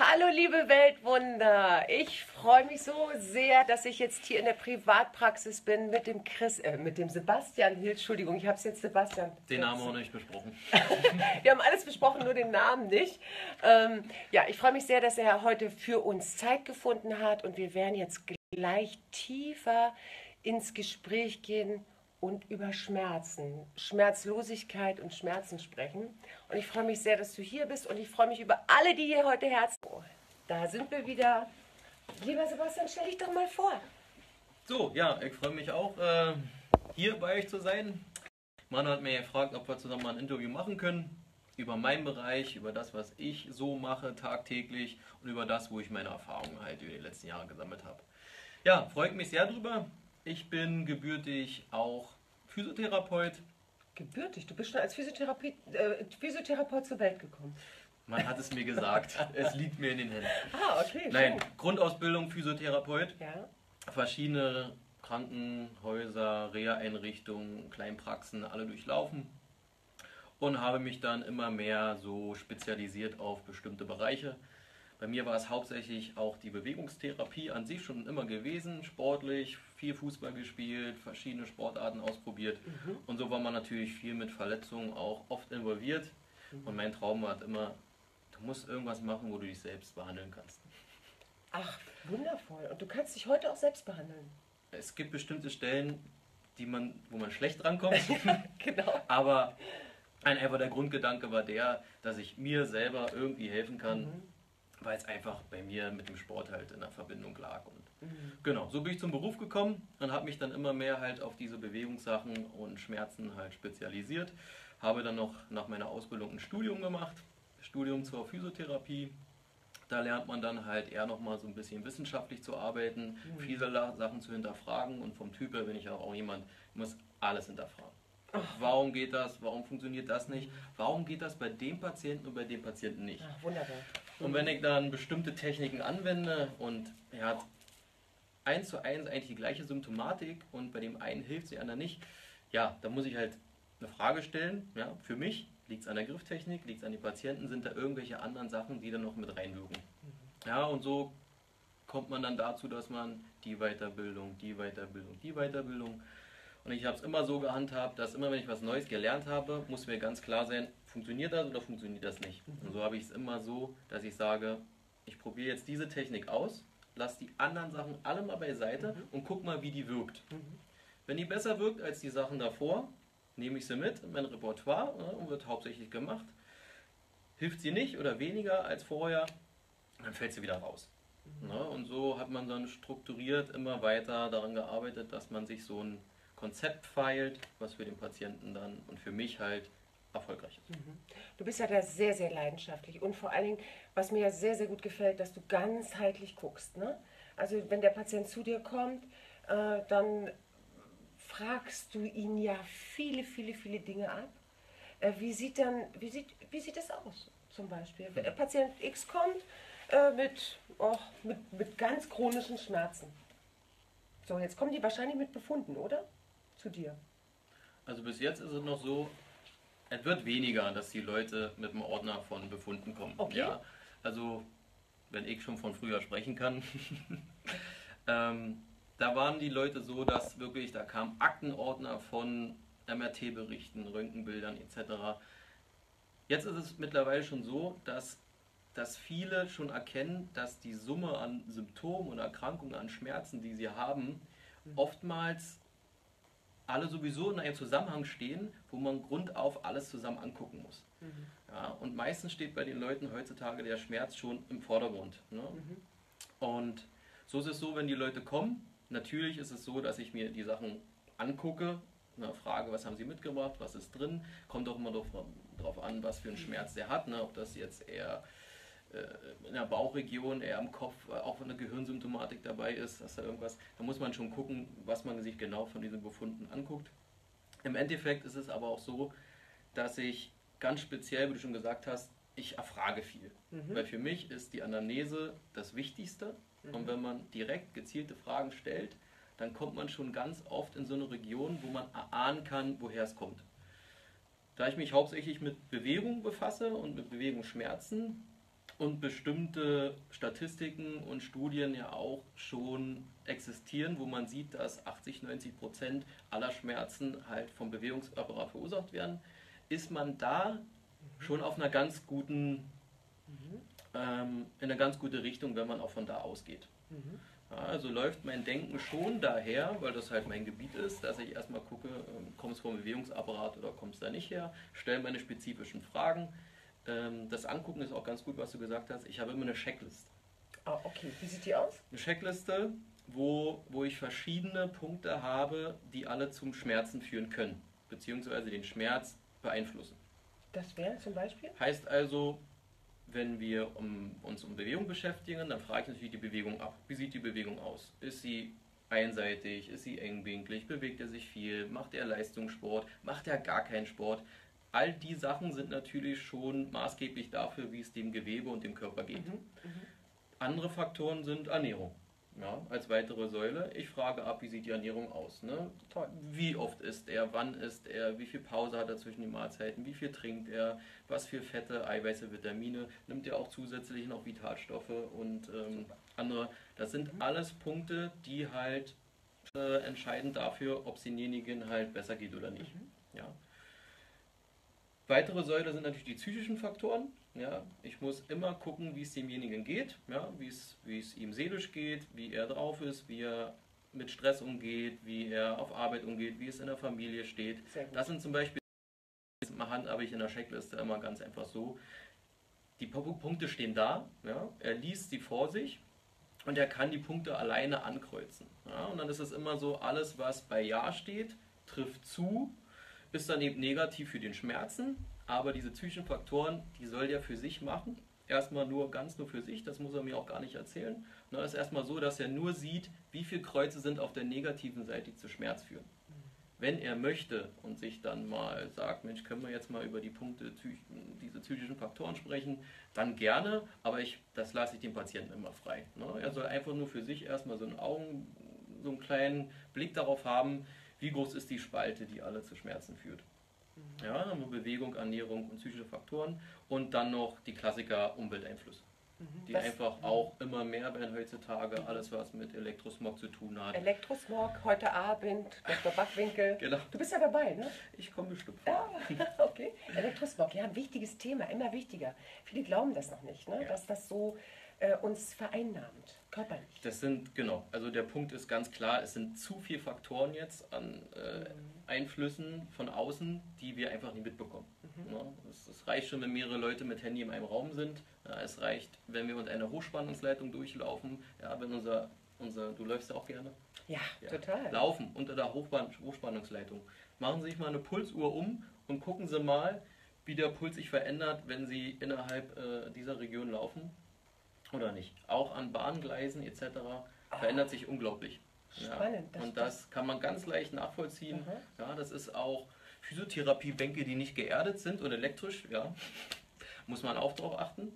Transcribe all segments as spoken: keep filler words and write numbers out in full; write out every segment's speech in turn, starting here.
Hallo liebe Weltwunder, ich freue mich so sehr, dass ich jetzt hier in der Privatpraxis bin mit dem Chris, äh, mit dem Sebastian Hill, Entschuldigung, ich habe es jetzt Sebastian. Den Namen auch nicht besprochen. Wir haben alles besprochen, nur den Namen nicht. Ähm, ja, ich freue mich sehr, dass er heute für uns Zeit gefunden hat und wir werden jetzt gleich tiefer ins Gespräch gehen und über Schmerzen, Schmerzlosigkeit und Schmerzen sprechen. Und ich freue mich sehr, dass du hier bist und ich freue mich über alle, die hier heute Herz... Oh, da sind wir wieder. Lieber Sebastian, stell dich doch mal vor. So, ja, ich freue mich auch, äh, hier bei euch zu sein. Man hat mir gefragt, ob wir zusammen mal ein Interview machen können. Über meinen Bereich, über das, was ich so mache tagtäglich und über das, wo ich meine Erfahrungen halt über die letzten Jahre gesammelt habe. Ja, freut mich sehr drüber. Ich bin gebürtig auch Physiotherapeut. Gebürtig? Du bist schon als Physiotherapeut, äh, Physiotherapeut zur Welt gekommen. Man hat es mir gesagt. Es liegt mir in den Händen. Ah, okay. Nein, schön. Grundausbildung Physiotherapeut. Ja. Verschiedene Krankenhäuser, Reha-Einrichtungen, Kleinpraxen, alle durchlaufen. Und habe mich dann immer mehr so spezialisiert auf bestimmte Bereiche. Bei mir war es hauptsächlich auch die Bewegungstherapie an sich schon immer gewesen, sportlich, viel Fußball gespielt, verschiedene Sportarten ausprobiert. Mhm. Und so war man natürlich viel mit Verletzungen auch oft involviert. Mhm. Und mein Traum war immer, du musst irgendwas machen, wo du dich selbst behandeln kannst. Ach, wundervoll. Und du kannst dich heute auch selbst behandeln? Es gibt bestimmte Stellen, die man, wo man schlecht rankommt. Ja, genau. Aber ein, einfach der Grundgedanke war der, dass ich mir selber irgendwie helfen kann. Mhm. Weil es einfach bei mir mit dem Sport halt in der Verbindung lag. Und mhm. genau, so bin ich zum Beruf gekommen und habe mich dann immer mehr halt auf diese Bewegungssachen und Schmerzen halt spezialisiert. Habe dann noch nach meiner Ausbildung ein Studium gemacht, Studium zur Physiotherapie. Da lernt man dann halt eher nochmal so ein bisschen wissenschaftlich zu arbeiten, mhm. viele Sachen zu hinterfragen und vom Typ her bin ich auch jemand, ich muss alles hinterfragen. Ach. Warum geht das? Warum funktioniert das nicht? Warum geht das bei dem Patienten und bei dem Patienten nicht? Ach, wunderbar. Und wenn ich dann bestimmte Techniken anwende und er hat eins zu eins eigentlich die gleiche Symptomatik und bei dem einen hilft sie anderen nicht, ja, dann muss ich halt eine Frage stellen, ja, für mich, liegt es an der Grifftechnik, liegt es an den Patienten, sind da irgendwelche anderen Sachen, die dann noch mit reinwirken. Mhm. Ja, und so kommt man dann dazu, dass man die Weiterbildung, die Weiterbildung, die Weiterbildung und ich habe es immer so gehandhabt, dass immer wenn ich was Neues gelernt habe, muss mir ganz klar sein, funktioniert das oder funktioniert das nicht. Mhm. Und so habe ich es immer so, dass ich sage, ich probiere jetzt diese Technik aus, lasse die anderen Sachen alle mal beiseite mhm. und guck mal, wie die wirkt. Mhm. Wenn die besser wirkt als die Sachen davor, nehme ich sie mit in mein Repertoire ne, und wird hauptsächlich gemacht. Hilft sie nicht oder weniger als vorher, dann fällt sie wieder raus. Mhm. Ne, und so hat man dann strukturiert immer weiter daran gearbeitet, dass man sich so ein Konzept feilt, was für den Patienten dann und für mich halt erfolgreich ist. Du bist ja da sehr, sehr leidenschaftlich und vor allen Dingen, was mir ja sehr, sehr gut gefällt, dass du ganzheitlich guckst. Ne? Also wenn der Patient zu dir kommt, äh, dann fragst du ihn ja viele, viele, viele Dinge ab. Äh, wie, sieht dann, wie, sieht, wie sieht das aus zum Beispiel? Wenn der Patient X kommt äh, mit, oh, mit, mit ganz chronischen Schmerzen. So, jetzt kommen die wahrscheinlich mit Befunden, oder? Zu dir. Also bis jetzt ist es noch so, es wird weniger, dass die Leute mit dem Ordner von Befunden kommen. Okay. Ja, also wenn ich schon von früher sprechen kann, ähm, da waren die Leute so, dass wirklich, da kamen Aktenordner von M R T-Berichten, Röntgenbildern et cetera. Jetzt ist es mittlerweile schon so, dass, dass viele schon erkennen, dass die Summe an Symptomen und Erkrankungen, an Schmerzen, die sie haben, mhm. oftmals alle sowieso in einem Zusammenhang stehen, wo man grundauf alles zusammen angucken muss. Mhm. Ja, und meistens steht bei den Leuten heutzutage der Schmerz schon im Vordergrund. Ne? Mhm. Und so ist es so, wenn die Leute kommen, natürlich ist es so, dass ich mir die Sachen angucke, ne, frage, was haben sie mitgebracht, was ist drin, kommt auch immer darauf an, was für einen Schmerz der hat, ne, ob das jetzt eher in der Bauchregion, eher am Kopf, auch wenn eine Gehirnsymptomatik dabei ist, dass da irgendwas, da muss man schon gucken, was man sich genau von diesen Befunden anguckt. Im Endeffekt ist es aber auch so, dass ich ganz speziell, wie du schon gesagt hast, ich erfrage viel. Mhm. Weil für mich ist die Anamnese das Wichtigste mhm. und wenn man direkt gezielte Fragen stellt, dann kommt man schon ganz oft in so eine Region, wo man erahnen kann, woher es kommt. Da ich mich hauptsächlich mit Bewegung befasse und mit Bewegungsschmerzen, und bestimmte Statistiken und Studien ja auch schon existieren, wo man sieht, dass achtzig, neunzig Prozent aller Schmerzen halt vom Bewegungsapparat verursacht werden, ist man da schon auf einer ganz guten, ähm, in eine ganz gute Richtung, wenn man auch von da ausgeht. Ja, also läuft mein Denken schon daher, weil das halt mein Gebiet ist, dass ich erstmal gucke, ähm, kommt es vom Bewegungsapparat oder kommt es da nicht her, stelle meine spezifischen Fragen. Ähm, das Angucken ist auch ganz gut, was du gesagt hast. Ich habe immer eine Checkliste. Ah, okay. Wie sieht die aus? Eine Checkliste, wo, wo ich verschiedene Punkte habe, die alle zum Schmerzen führen können, beziehungsweise den Schmerz beeinflussen. Das wäre zum Beispiel? Heißt also, wenn wir um, uns um Bewegung beschäftigen, dann frage ich natürlich die Bewegung ab. Wie sieht die Bewegung aus? Ist sie einseitig? Ist sie engwinklig? Bewegt er sich viel? Macht er Leistungssport? Macht er gar keinen Sport? All die Sachen sind natürlich schon maßgeblich dafür, wie es dem Gewebe und dem Körper geht. Mhm. Mhm. Andere Faktoren sind Ernährung. Ja, als weitere Säule. Ich frage ab, wie sieht die Ernährung aus? Ne? Toll. Wie oft isst er? Wann isst er? Wie viel Pause hat er zwischen den Mahlzeiten? Wie viel trinkt er? Was für Fette, Eiweiße, Vitamine? Nimmt er auch zusätzlich noch Vitalstoffe und ähm, andere? Das sind Mhm. alles Punkte, die halt äh, entscheiden dafür, ob es denjenigen halt besser geht oder nicht. Mhm. Ja. Weitere Säule sind natürlich die psychischen Faktoren. Ja, ich muss immer gucken, wie es demjenigen geht, ja, wie es, wie es ihm seelisch geht, wie er drauf ist, wie er mit Stress umgeht, wie er auf Arbeit umgeht, wie es in der Familie steht. Sehr gut. Das sind zum Beispiel, das habe ich in der Checkliste immer ganz einfach so. Die Punkte stehen da, ja, er liest sie vor sich und er kann die Punkte alleine ankreuzen. Ja, und dann ist es immer so, alles was bei Ja steht, trifft zu, ist dann eben negativ für den Schmerzen. Aber diese psychischen Faktoren, die soll der für sich machen. Erstmal nur ganz nur für sich, das muss er mir auch gar nicht erzählen. Das ist erstmal so, dass er nur sieht, wie viele Kreuze sind auf der negativen Seite, die zu Schmerz führen. Wenn er möchte und sich dann mal sagt, Mensch, können wir jetzt mal über die Punkte, diese psychischen Faktoren sprechen, dann gerne, aber ich, das lasse ich dem Patienten immer frei. Er soll einfach nur für sich erstmal so einen Augen, so einen kleinen Blick darauf haben, wie groß ist die Spalte, die alle zu Schmerzen führt. Ja, dann haben wir Bewegung, Ernährung und psychische Faktoren und dann noch die Klassiker Umwelteinflüsse, Mhm. die Was- einfach auch immer mehr werden heutzutage, alles was mit Elektrosmog zu tun hat. Elektrosmog, heute Abend, Doktor Backwinkel. Genau, Du bist ja dabei, ne? ich komme bestimmt vor. Ja, okay. Elektrosmog, ja, ein wichtiges Thema, immer wichtiger. Viele glauben das noch nicht, ne? Ja. Dass das so äh, uns vereinnahmt, körperlich. Das sind, genau, also der Punkt ist ganz klar, es sind zu viele Faktoren jetzt an äh, Einflüssen von außen, die wir einfach nicht mitbekommen. Mhm. Ne? Es, es reicht schon, wenn mehrere Leute mit Handy in einem Raum sind. Ja, es reicht, wenn wir unter einer Hochspannungsleitung durchlaufen. Ja, wenn unser, unser, du läufst ja auch gerne. Ja, Ja. total. Laufen unter der Hochspann Hochspannungsleitung. Machen Sie sich mal eine Pulsuhr um und gucken Sie mal, wie der Puls sich verändert, wenn Sie innerhalb äh, dieser Region laufen oder nicht. Auch an Bahngleisen et cetera verändert sich unglaublich. Spannend, Ja. das Und das kann man ganz leicht nachvollziehen. Mhm. Ja, das ist auch Physiotherapiebänke, die nicht geerdet sind und elektrisch. Ja, muss man auch darauf achten.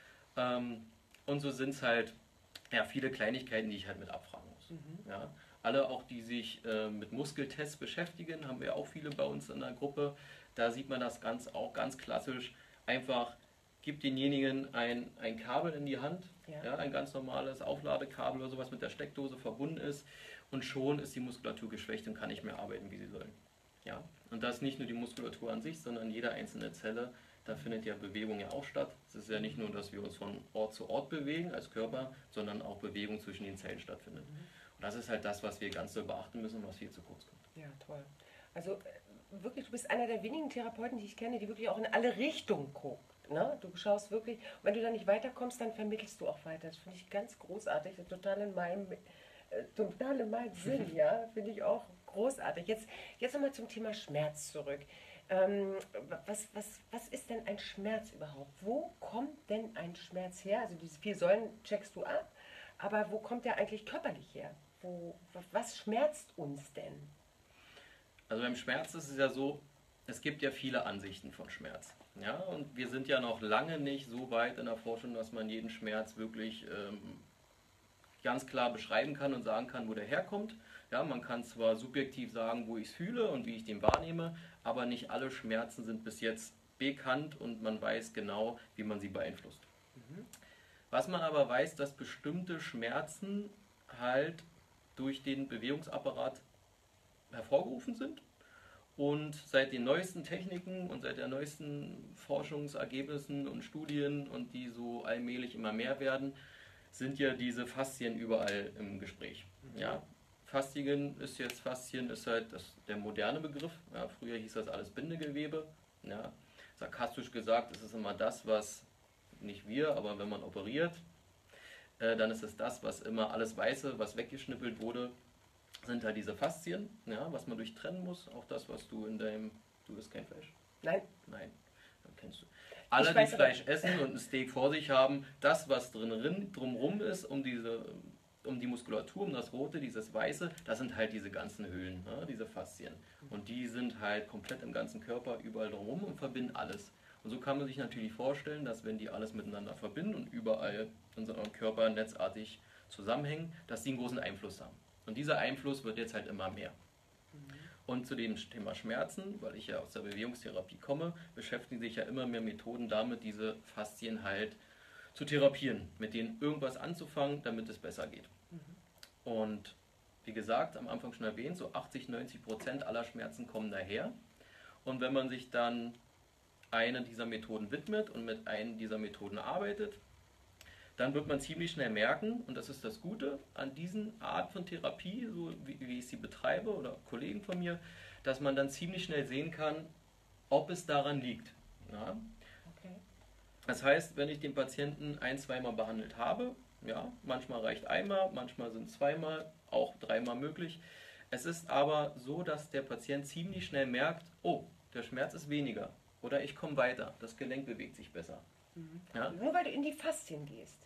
Ähm, und so sind es halt ja, viele Kleinigkeiten, die ich halt mit abfragen muss. Mhm. Ja. Alle auch, die sich äh, mit Muskeltests beschäftigen, haben wir auch viele bei uns in der Gruppe. Da sieht man das ganz auch ganz klassisch. Einfach gibt denjenigen ein, ein Kabel in die Hand, Ja. ja, ein ganz normales Aufladekabel oder sowas mit der Steckdose verbunden ist und schon ist die Muskulatur geschwächt und kann nicht mehr arbeiten, wie sie soll. Ja. Und das nicht nur die Muskulatur an sich, sondern jede einzelne Zelle. Da findet ja Bewegung ja auch statt. Es ist ja nicht nur, dass wir uns von Ort zu Ort bewegen als Körper, sondern auch Bewegung zwischen den Zellen stattfindet. Und das ist halt das, was wir ganz doll beachten müssen und was viel zu kurz kommt. Ja, toll. Also äh, wirklich, du bist einer der wenigen Therapeuten, die ich kenne, die wirklich auch in alle Richtungen guckt. Ne? Du schaust wirklich, und wenn du da nicht weiterkommst, dann vermittelst du auch weiter. Das finde ich ganz großartig, total in meinem, äh, total in meinem Sinn, ja, finde ich auch großartig. Jetzt, jetzt nochmal zum Thema Schmerz zurück. Ähm, was, was, was ist denn ein Schmerz überhaupt? Wo kommt denn ein Schmerz her? Also diese vier Säulen checkst du ab, aber wo kommt der eigentlich körperlich her? Wo, was schmerzt uns denn? Also beim Schmerz ist es ja so, es gibt ja viele Ansichten von Schmerz. Ja, und wir sind ja noch lange nicht so weit in der Forschung, dass man jeden Schmerz wirklich ähm, ganz klar beschreiben kann und sagen kann, wo der herkommt. Ja, man kann zwar subjektiv sagen, wo ich es fühle und wie ich den wahrnehme, aber nicht alle Schmerzen sind bis jetzt bekannt und man weiß genau, wie man sie beeinflusst. Mhm. Was man aber weiß, dass bestimmte Schmerzen halt durch den Bewegungsapparat hervorgerufen sind. Und seit den neuesten Techniken und seit den neuesten Forschungsergebnissen und Studien und die so allmählich immer mehr werden, sind ja diese Faszien überall im Gespräch. Ja, Faszien ist jetzt, Faszien ist halt das, der moderne Begriff. Ja, früher hieß das alles Bindegewebe. Ja, sarkastisch gesagt ist es immer das, was, nicht wir, aber wenn man operiert, äh, dann ist es das, was immer alles Weiße, was weggeschnippelt wurde, sind halt diese Faszien, ja, was man durchtrennen muss. Auch das, was du in deinem, du isst kein Fleisch? Nein. Nein, dann kennst du. Alle, die Fleisch essen und ein Steak vor sich haben, das, was drin, drumrum ist, um diese, um die Muskulatur, um das Rote, dieses Weiße, das sind halt diese ganzen Höhlen, ja, diese Faszien. Und die sind halt komplett im ganzen Körper überall drumrum und verbinden alles. Und so kann man sich natürlich vorstellen, dass wenn die alles miteinander verbinden und überall in unserem Körper netzartig zusammenhängen, dass die einen großen Einfluss haben. Und dieser Einfluss wird jetzt halt immer mehr. Und zu dem Thema Schmerzen, weil ich ja aus der Bewegungstherapie komme, beschäftigen sich ja immer mehr Methoden damit, diese Faszien halt zu therapieren, mit denen irgendwas anzufangen, damit es besser geht. Mhm. Und wie gesagt, am Anfang schon erwähnt, so achtzig, neunzig Prozent aller Schmerzen kommen daher. Und wenn man sich dann einer dieser Methoden widmet und mit einer dieser Methoden arbeitet, dann wird man ziemlich schnell merken, und das ist das Gute an diesen Art von Therapie, so wie, wie ich sie betreibe oder Kollegen von mir, dass man dann ziemlich schnell sehen kann, ob es daran liegt. Ja? Okay. Das heißt, wenn ich den Patienten ein-, zweimal behandelt habe, ja, manchmal reicht einmal, manchmal sind zweimal, auch dreimal möglich. Es ist aber so, dass der Patient ziemlich schnell merkt, oh, der Schmerz ist weniger oder ich komme weiter, das Gelenk bewegt sich besser. Mhm. Ja? Nur weil du in die Faszien gehst.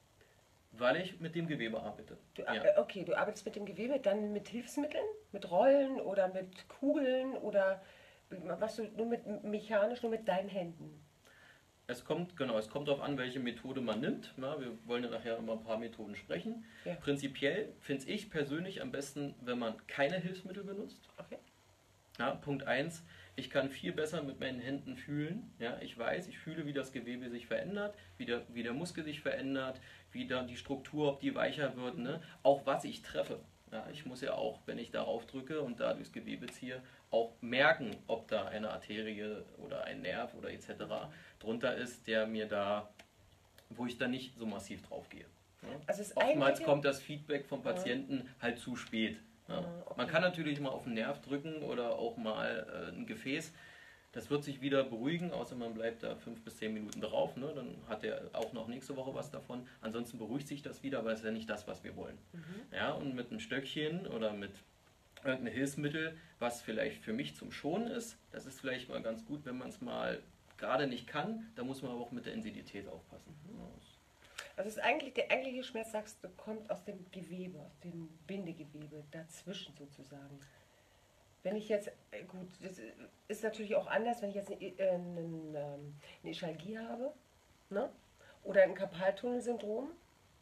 Weil ich mit dem Gewebe arbeite. Du, ja. Okay, du arbeitest mit dem Gewebe, dann mit Hilfsmitteln, mit Rollen oder mit Kugeln oder was du nur mit mechanisch, nur mit deinen Händen? Es kommt, genau, es kommt darauf an, welche Methode man nimmt. Ja, wir wollen ja nachher immer ein paar Methoden sprechen. Ja. Prinzipiell finde ich persönlich am besten, wenn man keine Hilfsmittel benutzt. Okay. Ja, Punkt eins, ich kann viel besser mit meinen Händen fühlen. Ja, ich weiß, ich fühle, wie das Gewebe sich verändert, wie der, wie der Muskel sich verändert, wie da die Struktur, ob die weicher wird, ne? Auch was ich treffe. Ja, ich muss ja auch, wenn ich darauf drücke und da durchs Gewebe ziehe, auch merken, ob da eine Arterie oder ein Nerv oder et cetera drunter ist, der mir da, wo ich da nicht so massiv drauf gehe. Ja? Also oftmals kommt das Feedback vom Patienten ja. halt zu spät. Ja? Okay. Man kann natürlich mal auf den Nerv drücken oder auch mal äh, ein Gefäß. Das wird sich wieder beruhigen, außer man bleibt da fünf bis zehn Minuten drauf. Ne? Dann hat er auch noch nächste Woche was davon. Ansonsten beruhigt sich das wieder, aber es ist ja nicht das, was wir wollen. Mhm. Ja, und mit einem Stöckchen oder mit irgendeinem Hilfsmittel, was vielleicht für mich zum Schonen ist, das ist vielleicht mal ganz gut, wenn man es mal gerade nicht kann. Da muss man aber auch mit der Intensität aufpassen. Mhm. Also ist eigentlich, der eigentliche Schmerz, sagst du, kommt aus dem Gewebe, aus dem Bindegewebe, dazwischen sozusagen. Wenn ich jetzt, gut, das ist natürlich auch anders, wenn ich jetzt eine, eine, eine Ischalgie habe, ne? Oder ein Karpaltunnelsyndrom.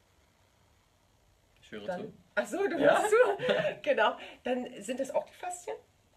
Ich höre dann, zu. Ach so, du hörst ja? zu. Genau. Dann sind das auch die Faszien?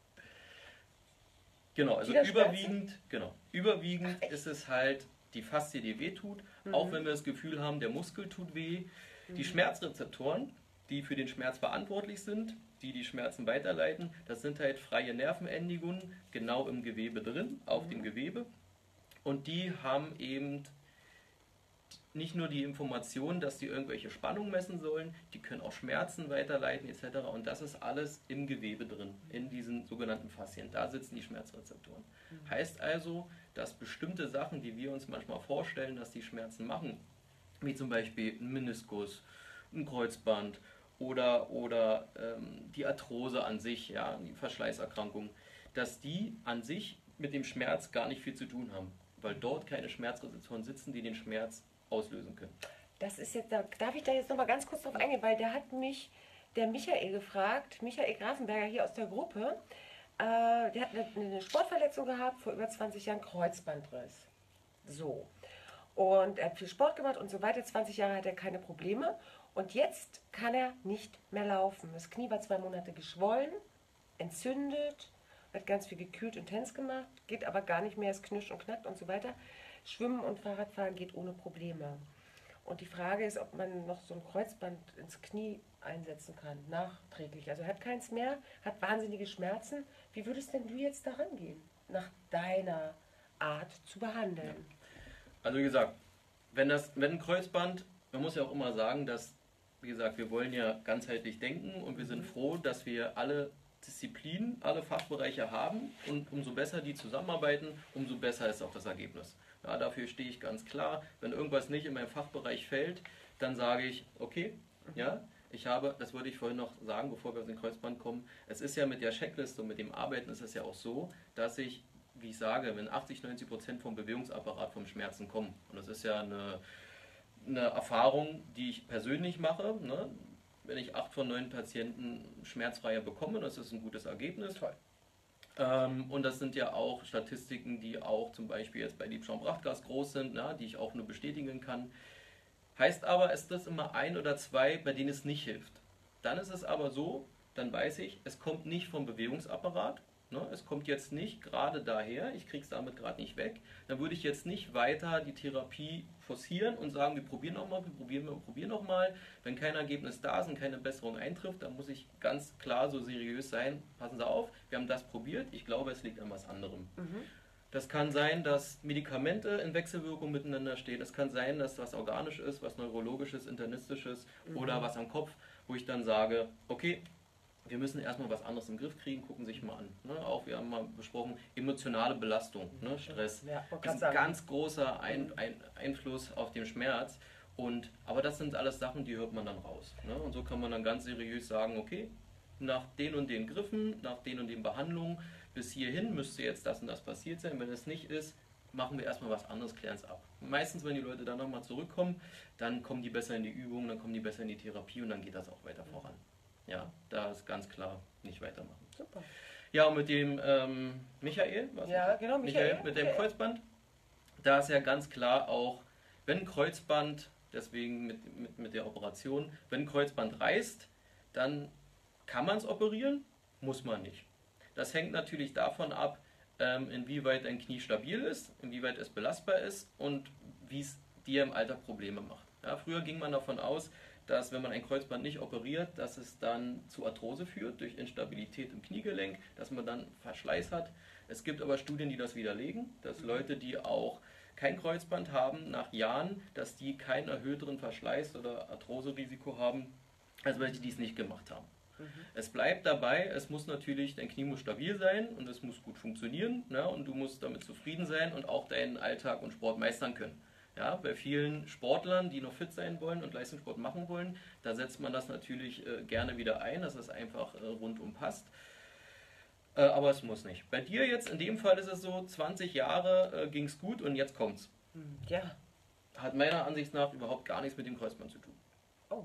Genau, also überwiegend, genau, überwiegend Ach, ist es halt die Faszie, die weh tut, mhm. auch wenn wir das Gefühl haben, der Muskel tut weh. Mhm. Die Schmerzrezeptoren, die für den Schmerz verantwortlich sind, die die Schmerzen weiterleiten, das sind halt freie Nervenendigungen, genau im Gewebe drin, auf mhm. dem Gewebe. Und die haben eben nicht nur die Information, dass sie irgendwelche Spannungen messen sollen, die können auch Schmerzen weiterleiten et cetera. Und das ist alles im Gewebe drin, in diesen sogenannten Faszien. Da sitzen die Schmerzrezeptoren. Mhm. Heißt also, dass bestimmte Sachen, die wir uns manchmal vorstellen, dass die Schmerzen machen, wie zum Beispiel ein Meniskus, ein Kreuzband oder, oder ähm, die Arthrose an sich, ja, die Verschleißerkrankung, dass die an sich mit dem Schmerz gar nicht viel zu tun haben, weil dort keine Schmerzrezeptoren sitzen, die den Schmerz auslösen können. Das ist jetzt, da darf ich da jetzt noch mal ganz kurz drauf eingehen, weil der hat mich, der Michael gefragt, Michael Grafenberger hier aus der Gruppe, äh, der hat eine, eine Sportverletzung gehabt, vor über zwanzig Jahren Kreuzbandriss. So. Und er hat viel Sport gemacht und so weiter, zwanzig Jahre hat er keine Probleme und jetzt kann er nicht mehr laufen. Das Knie war zwei Monate geschwollen, entzündet, hat ganz viel gekühlt und Tennis gemacht, geht aber gar nicht mehr, es knirscht und knackt und so weiter. Schwimmen und Fahrradfahren geht ohne Probleme. Und die Frage ist, ob man noch so ein Kreuzband ins Knie einsetzen kann, nachträglich. Also er hat keins mehr, hat wahnsinnige Schmerzen. Wie würdest denn du jetzt daran gehen, nach deiner Art zu behandeln? Ja. Also wie gesagt, wenn, das, wenn ein Kreuzband, man muss ja auch immer sagen, dass, wie gesagt, wir wollen ja ganzheitlich denken und wir sind froh, dass wir alle Disziplinen, alle Fachbereiche haben und umso besser die zusammenarbeiten, umso besser ist auch das Ergebnis. Ja, dafür stehe ich ganz klar. Wenn irgendwas nicht in meinem Fachbereich fällt, dann sage ich, okay, ja, ich habe, das wollte ich vorhin noch sagen, bevor wir auf den Kreuzband kommen, es ist ja mit der Checkliste und mit dem Arbeiten ist es ja auch so, dass ich, wie ich sage, wenn achtzig, neunzig Prozent vom Bewegungsapparat vom Schmerzen kommen, und das ist ja eine, eine Erfahrung, die ich persönlich mache, ne? Wenn ich acht von neun Patienten schmerzfreier bekomme, das ist ein gutes Ergebnis. Toll. Ähm, und das sind ja auch Statistiken, die auch zum Beispiel jetzt bei Liebschaum-Brachtgas groß sind, na, die ich auch nur bestätigen kann. Heißt aber, es ist immer ein oder zwei, bei denen es nicht hilft. Dann ist es aber so, dann weiß ich, es kommt nicht vom Bewegungsapparat, ne, es kommt jetzt nicht gerade daher, ich kriege es damit gerade nicht weg, dann würde ich jetzt nicht weiter die Therapie forcieren und sagen, wir probieren nochmal, wir probieren, wir probieren nochmal. Wenn kein Ergebnis da ist und keine Besserung eintrifft, dann muss ich ganz klar so seriös sein, passen Sie auf, wir haben das probiert, ich glaube, es liegt an was anderem. Mhm. Das kann sein, dass Medikamente in Wechselwirkung miteinander stehen. Es kann sein, dass was organisch ist, was neurologisches, internistisches Mhm. oder was am Kopf, wo ich dann sage, okay, wir müssen erstmal was anderes im Griff kriegen, gucken Sie sich mal an. Ne? Auch wir haben mal besprochen, emotionale Belastung, ne? Stress. Ja, Das ist ein ganz großer ein, ein Einfluss auf den Schmerz. Und, aber das sind alles Sachen, die hört man dann raus. Ne? Und so kann man dann ganz seriös sagen, okay, nach den und den Griffen, nach den und den Behandlungen, bis hierhin müsste jetzt das und das passiert sein. Wenn es nicht ist, machen wir erstmal was anderes, klären es ab. Meistens, wenn die Leute dann nochmal zurückkommen, dann kommen die besser in die Übung, dann kommen die besser in die Therapie und dann geht das auch weiter voran. Ja, da ist ganz klar, nicht weitermachen. Super. Ja, und mit dem ähm, Michael, was Ja, genau, Michael. Michael, mit dem Michael. Kreuzband, da ist ja ganz klar auch, wenn ein Kreuzband, deswegen mit, mit, mit der Operation, wenn ein Kreuzband reißt, dann kann man es operieren, muss man nicht. Das hängt natürlich davon ab, ähm, inwieweit dein Knie stabil ist, inwieweit es belastbar ist und wie es dir im Alter Probleme macht. Ja, früher ging man davon aus, dass wenn man ein Kreuzband nicht operiert, dass es dann zu Arthrose führt, durch Instabilität im Kniegelenk, dass man dann Verschleiß hat. Es gibt aber Studien, die das widerlegen, dass Leute, die auch kein Kreuzband haben, nach Jahren, dass die keinen erhöhteren Verschleiß- oder Arthroserisiko haben, als welche, die es nicht gemacht haben. Mhm. Es bleibt dabei, es muss natürlich, dein Knie muss stabil sein und es muss gut funktionieren, ne, und du musst damit zufrieden sein und auch deinen Alltag und Sport meistern können. Ja, bei vielen Sportlern, die noch fit sein wollen und Leistungssport machen wollen, da setzt man das natürlich äh, gerne wieder ein, dass es einfach äh, rundum passt. Äh, aber es muss nicht. Bei dir jetzt, in dem Fall ist es so, zwanzig Jahre äh, ging es gut und jetzt kommt's. Ja. Hat meiner Ansicht nach überhaupt gar nichts mit dem Kreuzband zu tun. Oh.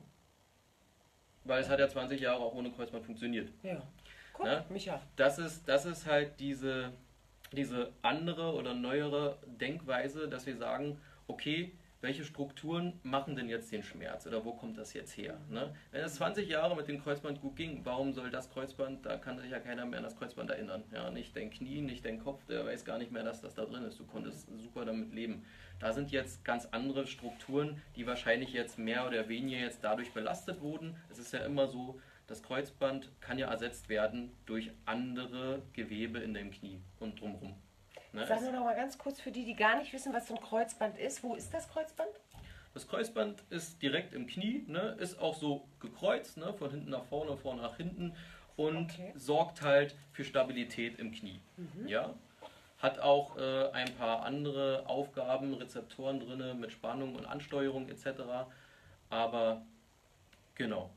Weil es hat ja zwanzig Jahre auch ohne Kreuzband funktioniert. Ja. Guck, Ne? Micha. Das ist, das ist halt diese, diese andere oder neuere Denkweise, dass wir sagen, okay, welche Strukturen machen denn jetzt den Schmerz oder wo kommt das jetzt her? Ne? Wenn es zwanzig Jahre mit dem Kreuzband gut ging, warum soll das Kreuzband, da kann sich ja keiner mehr an das Kreuzband erinnern. Ja, nicht dein Knie, nicht dein Kopf, der weiß gar nicht mehr, dass das da drin ist. Du konntest super damit leben. Da sind jetzt ganz andere Strukturen, die wahrscheinlich jetzt mehr oder weniger jetzt dadurch belastet wurden. Es ist ja immer so, das Kreuzband kann ja ersetzt werden durch andere Gewebe in deinem Knie und drumherum. Ne? Sag mir noch mal ganz kurz für die, die gar nicht wissen, was so ein Kreuzband ist. Wo ist das Kreuzband? Das Kreuzband ist direkt im Knie, ne? Ist auch so gekreuzt, ne? Von hinten nach vorne, vorne nach hinten und Okay. sorgt halt für Stabilität im Knie. Mhm. Ja? Hat auch äh, ein paar andere Aufgaben, Rezeptoren drin mit Spannung und Ansteuerung et cetera. Aber genau.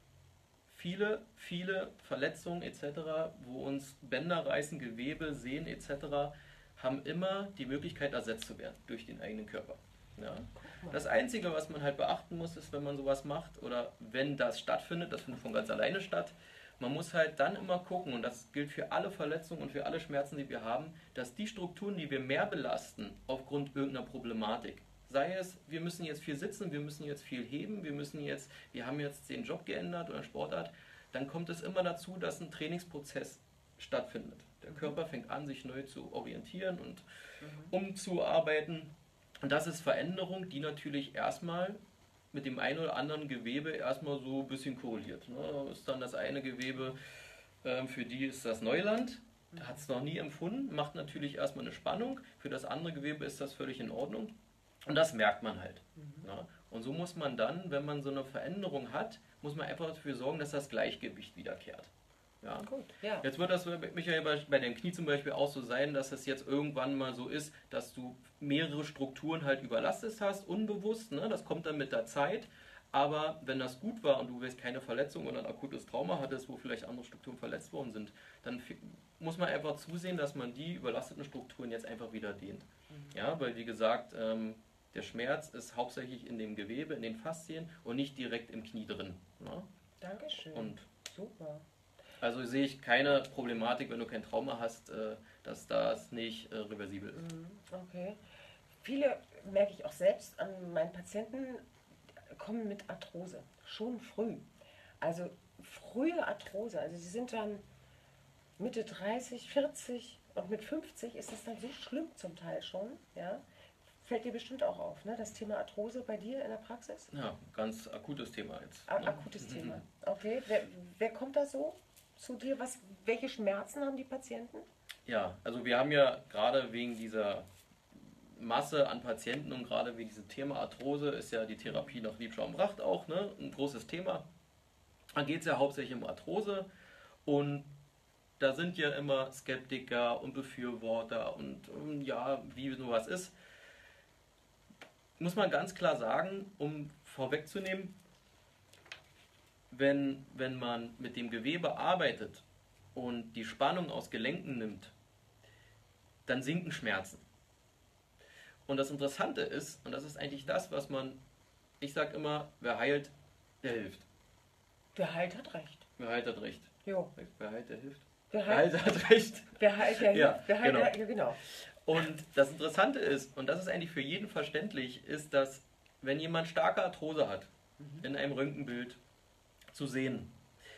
Viele, viele Verletzungen et cetera, wo uns Bänder reißen, Gewebe, Sehnen et cetera, haben immer die Möglichkeit ersetzt zu werden durch den eigenen Körper. Ja. Das Einzige, was man halt beachten muss, ist, wenn man sowas macht oder wenn das stattfindet, das findet von ganz alleine statt, man muss halt dann immer gucken, und das gilt für alle Verletzungen und für alle Schmerzen, die wir haben, dass die Strukturen, die wir mehr belasten aufgrund irgendeiner Problematik, sei es, wir müssen jetzt viel sitzen, wir müssen jetzt viel heben, wir müssen jetzt, wir haben jetzt den Job geändert oder Sportart, dann kommt es immer dazu, dass ein Trainingsprozess stattfindet. Der Körper fängt an, sich neu zu orientieren und umzuarbeiten. Und das ist Veränderung, die natürlich erstmal mit dem einen oder anderen Gewebe erstmal so ein bisschen korreliert. Ne? Ist dann das eine Gewebe, ähm, für die ist das Neuland, hat es noch nie empfunden, macht natürlich erstmal eine Spannung. Für das andere Gewebe ist das völlig in Ordnung. Und das merkt man halt. Mhm. Ne? Und so muss man dann, wenn man so eine Veränderung hat, muss man einfach dafür sorgen, dass das Gleichgewicht wiederkehrt. Ja. Gut, ja. Jetzt wird das, Michael, bei dem Knie zum Beispiel auch so sein, dass es jetzt irgendwann mal so ist, dass du mehrere Strukturen halt überlastet hast, unbewusst, ne? Das kommt dann mit der Zeit, aber wenn das gut war und du jetzt keine Verletzung oder ein akutes Trauma hattest, wo vielleicht andere Strukturen verletzt worden sind, dann muss man einfach zusehen, dass man die überlasteten Strukturen jetzt einfach wieder dehnt. Mhm. Ja, weil wie gesagt, ähm, der Schmerz ist hauptsächlich in dem Gewebe, in den Faszien und nicht direkt im Knie drin. Ne? Dankeschön. Und super. Also sehe ich keine Problematik, wenn du kein Trauma hast, dass das nicht reversibel ist. Okay. Viele, merke ich auch selbst an meinen Patienten, kommen mit Arthrose. Schon früh. Also frühe Arthrose. Also sie sind dann Mitte dreißig, vierzig und mit fünfzig ist das dann so schlimm zum Teil schon. Ja? Fällt dir bestimmt auch auf, ne? Das Thema Arthrose bei dir in der Praxis? Ja, ganz akutes Thema jetzt. A ne? Akutes Thema. Okay. Wer, wer kommt da so zu dir? Was, welche Schmerzen haben die Patienten? Ja, also wir haben ja gerade wegen dieser Masse an Patienten und gerade wegen diesem Thema Arthrose ist ja die Therapie nach Liebschaum-Bracht auch, ne, ein großes Thema. Da geht es ja hauptsächlich um Arthrose und da sind ja immer Skeptiker und Befürworter und, und ja, wie sowas ist. Muss man ganz klar sagen, um vorwegzunehmen, wenn, wenn man mit dem Gewebe arbeitet und die Spannung aus Gelenken nimmt, dann sinken Schmerzen. Und das Interessante ist, und das ist eigentlich das, was man, ich sage immer, wer heilt, der hilft. Wer heilt, hat recht. Wer heilt, hat recht. Jo. Wer heilt, der hilft. Wer Wer heilt, heilt, hat recht. Wer heilt, der Ja, hilft. Wer heilt, genau. der, ja, genau. Und das Interessante ist, und das ist eigentlich für jeden verständlich, ist, dass wenn jemand starke Arthrose hat, mhm. in einem Röntgenbild zu sehen,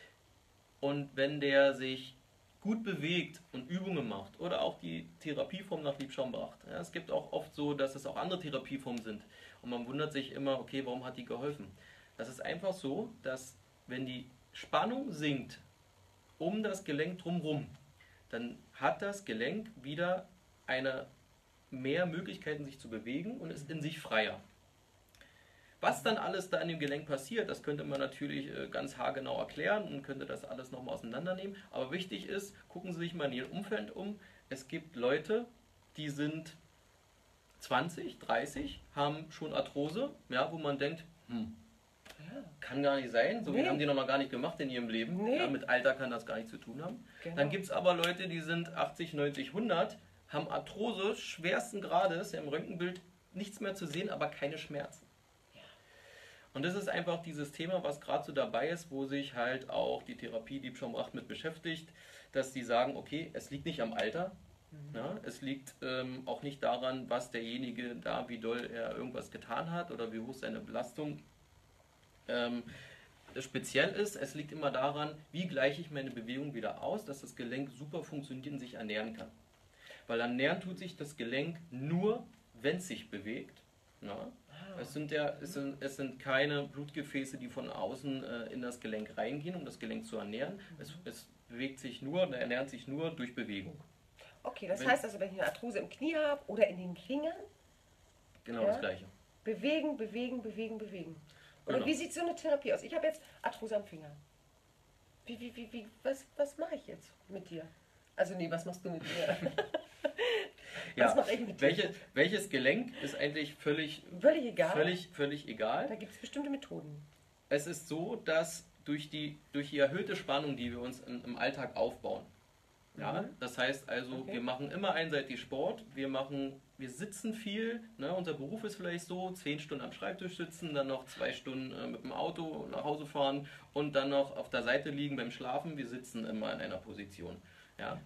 und wenn der sich gut bewegt und Übungen macht oder auch die Therapieform nach Liebschaum-Bracht. Ja, es gibt auch oft so, dass es auch andere Therapieformen sind und man wundert sich immer, okay, warum hat die geholfen? Das ist einfach so, dass wenn die Spannung sinkt um das Gelenk drumherum, dann hat das Gelenk wieder eine mehr Möglichkeiten, sich zu bewegen und ist in sich freier. Was dann alles da in dem Gelenk passiert, das könnte man natürlich ganz haargenau erklären und könnte das alles nochmal auseinandernehmen. Aber wichtig ist, gucken Sie sich mal in Ihrem Umfeld um. Es gibt Leute, die sind zwanzig, dreißig, haben schon Arthrose, ja, wo man denkt, hm, ja, kann gar nicht sein, so nee. haben die noch mal gar nicht gemacht in ihrem Leben. Nee. Ja, mit Alter kann das gar nichts zu tun haben. Genau. Dann gibt es aber Leute, die sind achtzig, neunzig, hundert, haben Arthrose schwersten Grades, ja, im Röntgenbild nichts mehr zu sehen, aber keine Schmerzen. Und das ist einfach dieses Thema, was gerade so dabei ist, wo sich halt auch die Therapie Liebschaum-Bracht mit beschäftigt, dass die sagen, okay, es liegt nicht am Alter, mhm. ja, es liegt ähm, auch nicht daran, was derjenige da, wie doll er irgendwas getan hat oder wie hoch seine Belastung ähm, speziell ist. Es liegt immer daran, wie gleiche ich meine Bewegung wieder aus, dass das Gelenk super funktioniert und sich ernähren kann. Weil ernähren tut sich das Gelenk nur, wenn es sich bewegt. Ja. Es sind ja, es sind, es sind keine Blutgefäße, die von außen äh, in das Gelenk reingehen, um das Gelenk zu ernähren. Es, es bewegt sich nur, ernährt sich nur durch Bewegung. Okay, das wenn, heißt also, wenn ich eine Arthrose im Knie habe oder in den Fingern, genau ja, das Gleiche. Bewegen, bewegen, bewegen, bewegen. Oder Genau. wie sieht so eine Therapie aus? Ich habe jetzt Arthrose am Finger. Wie, wie, wie, wie, was, was mache ich jetzt mit dir? Also nee, was machst du mit mir? Ja, was mache ich mit dir? welche, welches Gelenk ist eigentlich völlig, Völlig egal. völlig, völlig egal. Da gibt es bestimmte Methoden. Es ist so, dass durch die, durch die erhöhte Spannung, die wir uns im, im Alltag aufbauen, ja, Mhm. das heißt also, Okay. wir machen immer einseitig Sport, wir machen, wir sitzen viel, ne, unser Beruf ist vielleicht so, zehn Stunden am Schreibtisch sitzen, dann noch zwei Stunden äh, mit dem Auto nach Hause fahren und dann noch auf der Seite liegen beim Schlafen, wir sitzen immer in einer Position, ja.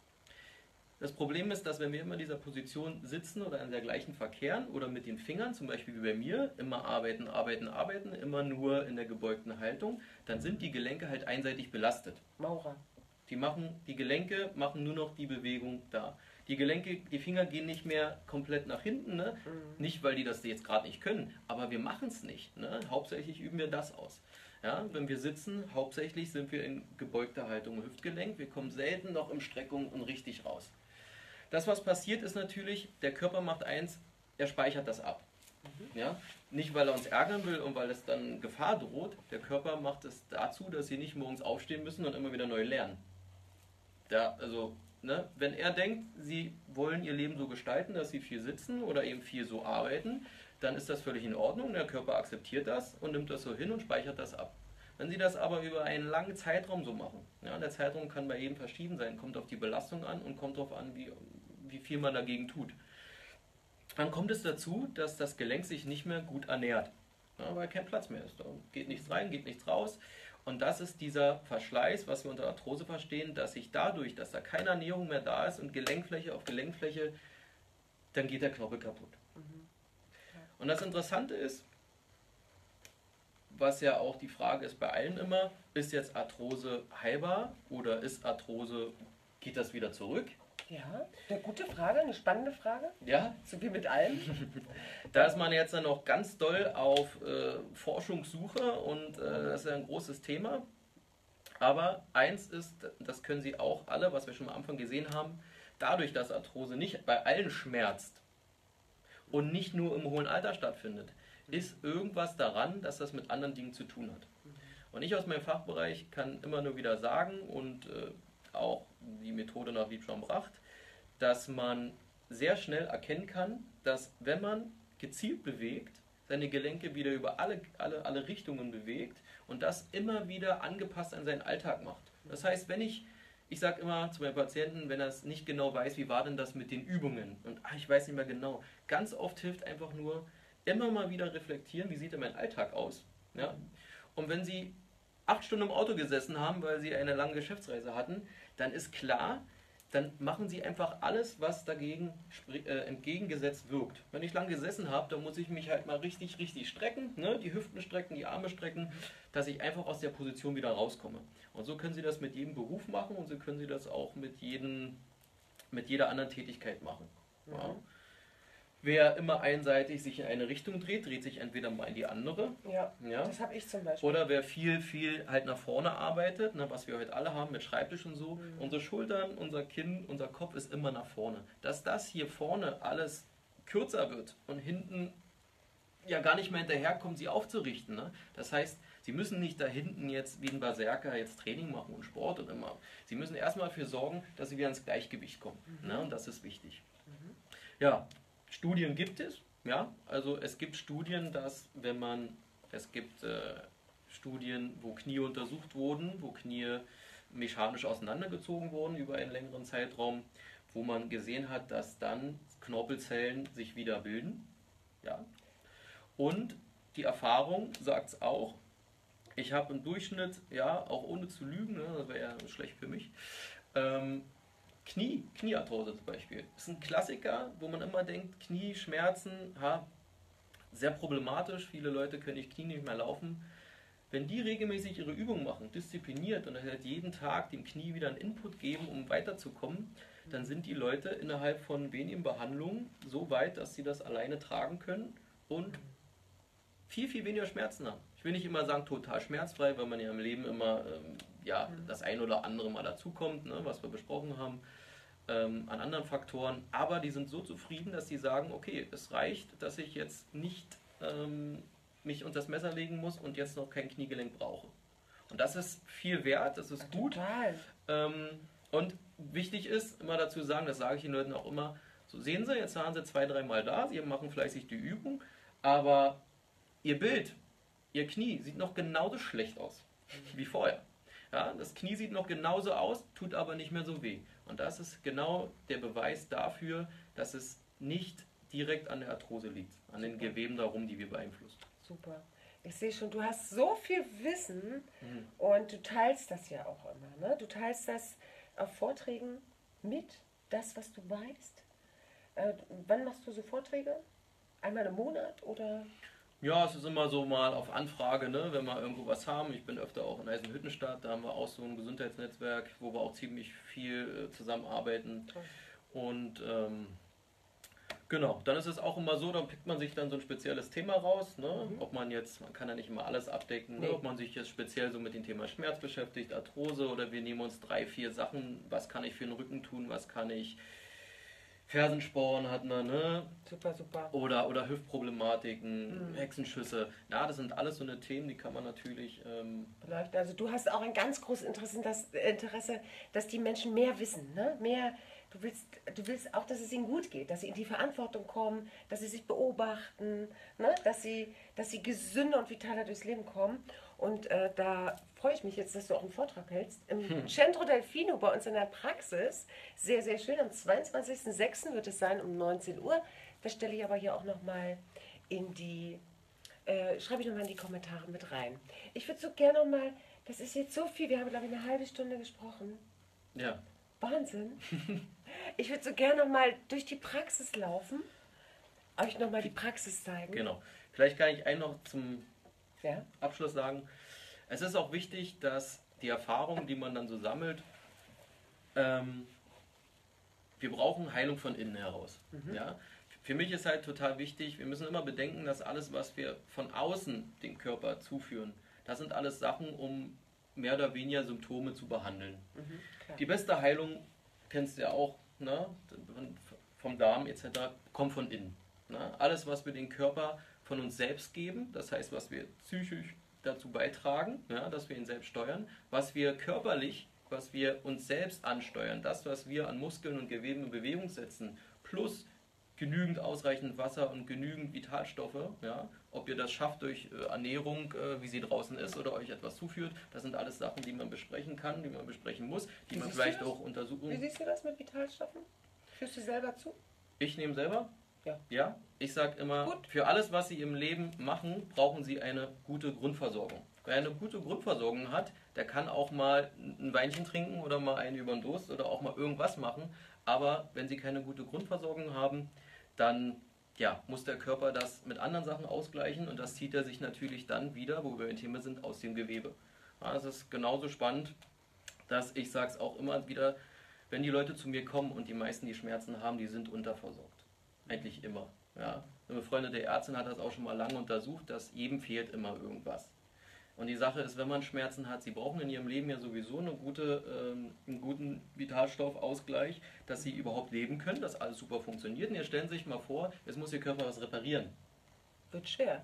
Das Problem ist, dass wenn wir immer in dieser Position sitzen oder in der gleichen verkehren oder mit den Fingern, zum Beispiel wie bei mir, immer arbeiten, arbeiten, arbeiten, immer nur in der gebeugten Haltung, dann sind die Gelenke halt einseitig belastet. Maurer. Die, machen, die Gelenke machen nur noch die Bewegung da. Die Gelenke, die Finger gehen nicht mehr komplett nach hinten, ne? Mhm. Nicht, weil die das jetzt gerade nicht können, aber wir machen es nicht. Ne? Hauptsächlich üben wir das aus. Ja? Wenn wir sitzen, hauptsächlich sind wir in gebeugter Haltung im Hüftgelenk. Wir kommen selten noch in Streckung und richtig raus. Das, was passiert, ist natürlich, der Körper macht eins, er speichert das ab. Mhm. Ja? Nicht, weil er uns ärgern will und weil es dann Gefahr droht. Der Körper macht es dazu, dass sie nicht morgens aufstehen müssen und immer wieder neu lernen. Da, also, ne, wenn er denkt, sie wollen ihr Leben so gestalten, dass sie viel sitzen oder eben viel so arbeiten, dann ist das völlig in Ordnung. Der Körper akzeptiert das und nimmt das so hin und speichert das ab. Wenn sie das aber über einen langen Zeitraum so machen, ja, der Zeitraum kann bei jedem verschieden sein, kommt auf die Belastung an und kommt darauf an, wie, wie viel man dagegen tut. Dann kommt es dazu, dass das Gelenk sich nicht mehr gut ernährt, ja, weil kein Platz mehr ist. Da geht nichts rein, geht nichts raus. Und das ist dieser Verschleiß, was wir unter Arthrose verstehen, dass sich dadurch, dass da keine Ernährung mehr da ist und Gelenkfläche auf Gelenkfläche, dann geht der Knorpel kaputt. Mhm. Ja. Und das Interessante ist, was ja auch die Frage ist bei allen immer, ist jetzt Arthrose heilbar oder ist Arthrose, geht das wieder zurück? Ja, eine gute Frage, eine spannende Frage. Ja. So wie mit allem. Da ist man jetzt dann noch ganz doll auf äh, Forschungssuche und äh, das ist ja ein großes Thema. Aber eins ist, das können Sie auch alle, was wir schon am Anfang gesehen haben, dadurch, dass Arthrose nicht bei allen schmerzt und nicht nur im hohen Alter stattfindet, ist irgendwas daran, dass das mit anderen Dingen zu tun hat. Und ich aus meinem Fachbereich kann immer nur wieder sagen und äh, auch die Methode nach Liebschaum Bracht, dass man sehr schnell erkennen kann, dass wenn man gezielt bewegt, seine Gelenke wieder über alle, alle, alle Richtungen bewegt und das immer wieder angepasst an seinen Alltag macht. Das heißt, wenn ich, ich sage immer zu meinen Patienten, wenn er es nicht genau weiß, wie war denn das mit den Übungen und ach, ich weiß nicht mehr genau, ganz oft hilft einfach nur, immer mal wieder reflektieren, wie sieht denn mein Alltag aus. Ja? Und wenn Sie acht Stunden im Auto gesessen haben, weil Sie eine lange Geschäftsreise hatten, dann ist klar, dann machen Sie einfach alles, was dagegen äh, entgegengesetzt wirkt. Wenn ich lange gesessen habe, dann muss ich mich halt mal richtig, richtig strecken, ne? Die Hüften strecken, die Arme strecken, dass ich einfach aus der Position wieder rauskomme. Und so können Sie das mit jedem Beruf machen und so können Sie das auch mit, jedem, mit jeder anderen Tätigkeit machen. Ja. Wer immer einseitig sich in eine Richtung dreht, dreht sich entweder mal in die andere. Ja, ja. Das habe ich zum Beispiel. Oder wer viel, viel halt nach vorne arbeitet, ne, was wir heute alle haben mit Schreibtisch und so. Mhm. Unsere Schultern, unser Kinn, unser Kopf ist immer nach vorne. Dass das hier vorne alles kürzer wird und hinten ja gar nicht mehr hinterherkommt, sie aufzurichten. Ne? Das heißt, Sie müssen nicht da hinten jetzt wie ein Berserker jetzt Training machen und Sport und immer. Sie müssen erstmal dafür sorgen, dass Sie wieder ins Gleichgewicht kommen. Mhm. Ne? Und das ist wichtig. Mhm. Ja. Studien gibt es, ja, also es gibt Studien, dass wenn man, es gibt äh, Studien, wo Knie untersucht wurden, wo Knie mechanisch auseinandergezogen wurden über einen längeren Zeitraum, wo man gesehen hat, dass dann Knorpelzellen sich wieder bilden, ja, und die Erfahrung sagt es auch, ich habe im Durchschnitt, ja, auch ohne zu lügen, ne, das wäre ja schlecht für mich, ähm, Knie, Kniearthrose zum Beispiel, ist ein Klassiker, wo man immer denkt, Knieschmerzen, ha, sehr problematisch, viele Leute können nicht Knie nicht mehr laufen. Wenn die regelmäßig ihre Übungen machen, diszipliniert und halt jeden Tag dem Knie wieder einen Input geben, um weiterzukommen, dann sind die Leute innerhalb von wenigen Behandlungen so weit, dass sie das alleine tragen können und viel, viel weniger Schmerzen haben. Ich will nicht immer sagen total schmerzfrei, weil man ja im Leben immer ähm, ja, das ein oder andere mal dazukommt, ne, was wir besprochen haben, ähm, an anderen Faktoren. Aber die sind so zufrieden, dass sie sagen, okay, es reicht, dass ich jetzt nicht ähm, mich unter das Messer legen muss und jetzt noch kein Kniegelenk brauche. Und das ist viel wert, das ist gut. Total. Ähm, und wichtig ist, immer dazu sagen, das sage ich den Leuten auch immer, so sehen Sie, jetzt waren Sie zwei, dreimal da, Sie machen fleißig die Übung, aber Ihr Bild, Ihr Knie sieht noch genauso schlecht aus wie vorher. Ja, das Knie sieht noch genauso aus, tut aber nicht mehr so weh. Und das ist genau der Beweis dafür, dass es nicht direkt an der Arthrose liegt, an den Geweben darum, die wir beeinflussen. Super. Ich sehe schon, du hast so viel Wissen Mhm. und du teilst das ja auch immer. Ne? Du teilst das auf Vorträgen mit, das, was du weißt. Äh, wann machst du so Vorträge? Einmal im Monat oder? Ja, es ist immer so mal auf Anfrage, ne, wenn wir irgendwo was haben. Ich bin öfter auch in Eisenhüttenstadt, da haben wir auch so ein Gesundheitsnetzwerk, wo wir auch ziemlich viel äh, zusammenarbeiten. Toll. Und ähm, genau, dann ist es auch immer so, dann pickt man sich dann so ein spezielles Thema raus, ne? Mhm. Ob man jetzt, man kann ja nicht immer alles abdecken, Nee. ne? Ob man sich jetzt speziell so mit dem Thema Schmerz beschäftigt, Arthrose, oder wir nehmen uns drei, vier Sachen, was kann ich für den Rücken tun, was kann ich, Fersensporen hat man, ne? Super, super. Oder, oder Hüftproblematiken, Mhm. Hexenschüsse. Ja, das sind alles so eine Themen, die kann man natürlich, ähm, Beleuchten. Also du hast auch ein ganz großes Interesse, dass, Interesse, dass die Menschen mehr wissen, ne? Mehr, du willst, du willst auch, dass es ihnen gut geht, dass sie in die Verantwortung kommen, dass sie sich beobachten, ne? Dass sie, dass sie gesünder und vitaler durchs Leben kommen. Und äh, da freue ich mich jetzt, dass du auch einen Vortrag hältst. Im Hm. Centro Delfino bei uns in der Praxis. Sehr, sehr schön. Am zweiundzwanzigsten sechsten wird es sein um neunzehn Uhr. Das stelle ich aber hier auch nochmal in die Äh, schreibe ich nochmal in die Kommentare mit rein. Ich würde so gerne nochmal, das ist jetzt so viel, wir haben glaube ich eine halbe Stunde gesprochen. ja. Wahnsinn. Ich würde so gerne nochmal durch die Praxis laufen, euch nochmal die Praxis zeigen. Genau. Vielleicht kann ich einen noch zum Ja? Abschluss sagen. Es ist auch wichtig, dass die Erfahrung, die man dann so sammelt, ähm, wir brauchen Heilung von innen heraus. Mhm. Ja? Für mich ist halt total wichtig, wir müssen immer bedenken, dass alles, was wir von außen dem Körper zuführen, das sind alles Sachen, um mehr oder weniger Symptome zu behandeln. Mhm, klar. Die beste Heilung, kennst du ja auch, ne? Vom Darm et cetera, kommt von innen. Ne? Alles, was wir den Körper von uns selbst geben, das heißt, was wir psychisch dazu beitragen, ja, dass wir ihn selbst steuern, was wir körperlich, was wir uns selbst ansteuern, das, was wir an Muskeln und Geweben in Bewegung setzen, plus genügend ausreichend Wasser und genügend Vitalstoffe, ja, ob ihr das schafft durch äh, Ernährung, äh, wie sie draußen ist, oder euch etwas zuführt, das sind alles Sachen, die man besprechen kann, die man besprechen muss, die Wie man siehst du vielleicht das? auch untersuchen. Wie siehst du das mit Vitalstoffen? Führst du selber zu? Ich nehme selber. Ja. Ja, ich sage immer, Gut. für alles, was Sie im Leben machen, brauchen Sie eine gute Grundversorgung. Wer eine gute Grundversorgung hat, der kann auch mal ein Weinchen trinken oder mal einen über den Durst oder auch mal irgendwas machen. Aber wenn Sie keine gute Grundversorgung haben, dann ja, muss der Körper das mit anderen Sachen ausgleichen, und das zieht er sich natürlich dann wieder, wo wir im Thema sind, aus dem Gewebe. Ja, es ist genauso spannend, dass ich sage es auch immer wieder, wenn die Leute zu mir kommen und die meisten, die Schmerzen haben, die sind unterversorgt. Eigentlich immer. Ja. Eine befreundete Ärztin hat das auch schon mal lange untersucht, dass jedem fehlt immer irgendwas. Und die Sache ist, wenn man Schmerzen hat, sie brauchen in ihrem Leben ja sowieso eine gute, ähm, einen guten Vitalstoffausgleich, dass sie überhaupt leben können, dass alles super funktioniert. Und jetzt stellen Sie sich mal vor, jetzt muss Ihr Körper was reparieren. Wird schwer.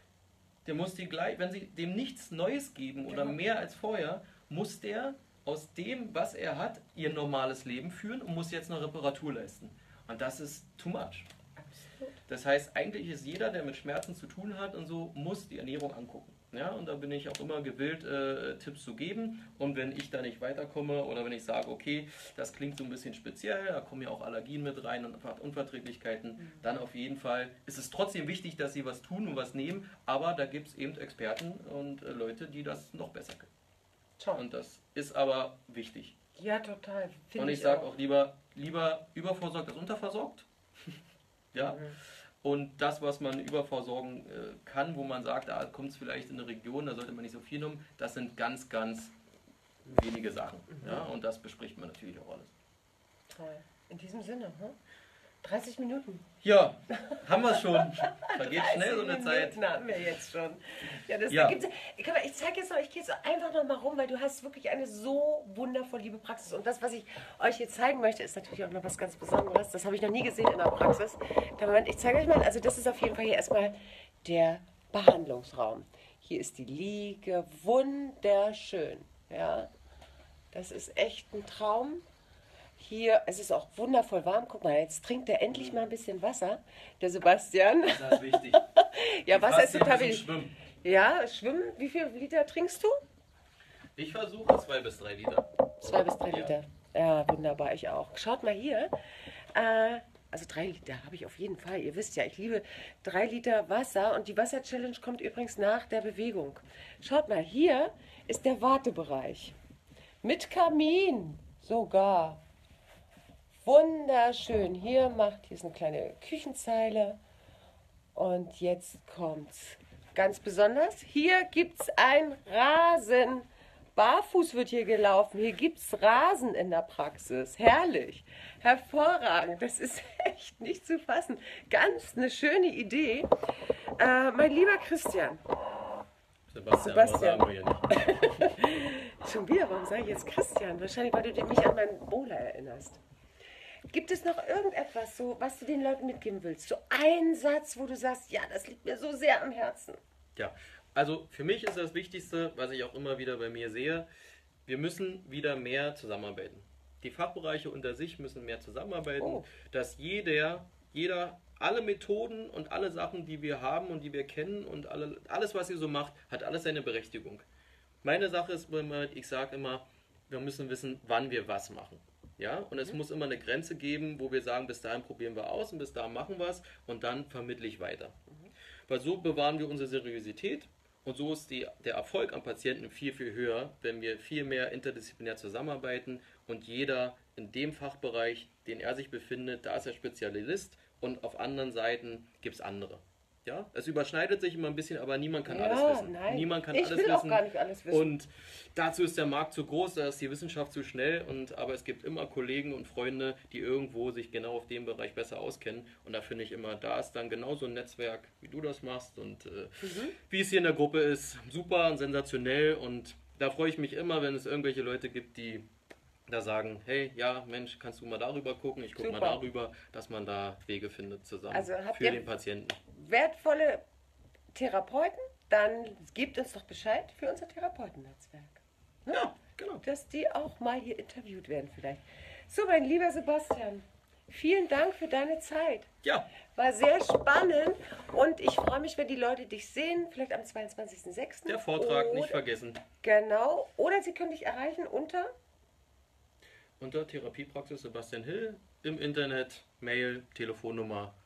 Der muss die gleich, wenn Sie dem nichts Neues geben oder Genau. mehr als vorher, muss der aus dem, was er hat, ihr normales Leben führen und muss jetzt eine Reparatur leisten. Und das ist too much. Absolut. Das heißt, eigentlich ist jeder, der mit Schmerzen zu tun hat und so, muss die Ernährung angucken. Ja, und da bin ich auch immer gewillt, äh, Tipps zu geben. Und wenn ich da nicht weiterkomme oder wenn ich sage, okay, das klingt so ein bisschen speziell, da kommen ja auch Allergien mit rein und Unverträglichkeiten, mhm. dann auf jeden Fall ist es trotzdem wichtig, dass sie was tun und was nehmen. Aber da gibt es eben Experten und äh, Leute, die das noch besser können. Toll. Und das ist aber wichtig. Ja, total. Find Und ich, ich sage auch lieber, lieber überversorgt als unterversorgt. Ja. Mhm. Und das, was man überversorgen äh, kann, wo man sagt, da kommt es vielleicht in eine Region, da sollte man nicht so viel nehmen, das sind ganz, ganz wenige Sachen. Mhm. Ja, und das bespricht man natürlich auch alles. Toll. In diesem Sinne, hm? dreißig Minuten. Ja, haben wir es schon. Vergeht schnell so eine dreißig Zeit. Minuten haben wir jetzt schon. Ja, das Ja. Gibt's, ich kann- ich zeige jetzt noch, ich gehe jetzt einfach noch mal rum, weil du hast wirklich eine so wundervoll liebe Praxis. Und das, was ich euch jetzt zeigen möchte, ist natürlich auch noch was ganz Besonderes. Das habe ich noch nie gesehen in der Praxis. Der Moment, ich zeige euch mal, also das ist auf jeden Fall hier erstmal der Behandlungsraum. Hier ist die Liege, wunderschön. Ja, das ist echt ein Traum. Hier, es ist auch wundervoll warm. Guck mal, jetzt trinkt er endlich mal ein bisschen Wasser, der Sebastian. Das ist wichtig. Ja, Wasser ist total ein wichtig. Schwimmen. Ja, schwimmen. Wie viel Liter trinkst du? Ich versuche zwei bis drei Liter. Zwei bis drei Ja. Liter. Ja, wunderbar, ich auch. Schaut mal hier. Äh, also drei Liter habe ich auf jeden Fall. Ihr wisst ja, ich liebe drei Liter Wasser. Und die Wasser-Challenge kommt übrigens nach der Bewegung. Schaut mal, hier ist der Wartebereich. Mit Kamin sogar. Wunderschön. Hier macht, hier ist eine kleine Küchenzeile. Und jetzt kommt's ganz besonders. Hier gibt es ein Rasenbad. barfuß wird hier gelaufen. Hier gibt es Rasen in der Praxis. Herrlich. Hervorragend. Das ist echt nicht zu fassen. Ganz eine schöne Idee. Äh, mein lieber Christian. Sebastian, Sebastian. was sagen wir hier nicht? Schon wieder, warum sage ich jetzt Christian? Wahrscheinlich, weil du mich an meinen Bowler erinnerst. Gibt es noch irgendetwas, so, was du den Leuten mitgeben willst? So ein Satz, wo du sagst, ja, das liegt mir so sehr am Herzen. Ja, also für mich ist das Wichtigste, was ich auch immer wieder bei mir sehe, wir müssen wieder mehr zusammenarbeiten. Die Fachbereiche unter sich müssen mehr zusammenarbeiten, Oh. dass jeder, jeder, alle Methoden und alle Sachen, die wir haben und die wir kennen und alle, alles, was ihr so macht, hat alles seine Berechtigung. Meine Sache ist immer, ich sage immer, wir müssen wissen, wann wir was machen. Ja, und es mhm. muss immer eine Grenze geben, wo wir sagen, bis dahin probieren wir aus und bis dahin machen wir es und dann vermittle ich weiter. Mhm. Weil so bewahren wir unsere Seriosität und so ist die, der Erfolg am Patienten viel, viel höher, wenn wir viel mehr interdisziplinär zusammenarbeiten und jeder in dem Fachbereich, den er sich befindet, da ist er Spezialist und auf anderen Seiten gibt es andere. Ja, es überschneidet sich immer ein bisschen, aber niemand kann ja, alles wissen. Nein. Niemand kann ich alles will wissen. auch gar nicht alles wissen. Und dazu ist der Markt zu groß, da ist die Wissenschaft zu schnell. Und, aber es gibt immer Kollegen und Freunde, die irgendwo sich genau auf dem Bereich besser auskennen. Und da finde ich immer, da ist dann genauso ein Netzwerk, wie du das machst. Und äh, mhm. wie es hier in der Gruppe ist, super und sensationell. Und da freue ich mich immer, wenn es irgendwelche Leute gibt, die da sagen, hey, ja, Mensch, kannst du mal darüber gucken, ich gucke mal darüber, dass man da Wege findet zusammen also habt für ihr den Patienten. Wertvolle Therapeuten, dann gebt uns doch Bescheid für unser Therapeutennetzwerk. Ne? Ja, genau. Dass die auch mal hier interviewt werden vielleicht. So, mein lieber Sebastian, vielen Dank für deine Zeit. Ja. War sehr spannend und ich freue mich, wenn die Leute dich sehen, vielleicht am zweiundzwanzigsten sechsten Der Vortrag oder, nicht vergessen. Genau. Oder sie können dich erreichen unter? Unter Therapiepraxis Sebastian Hill im Internet, Mail, Telefonnummer.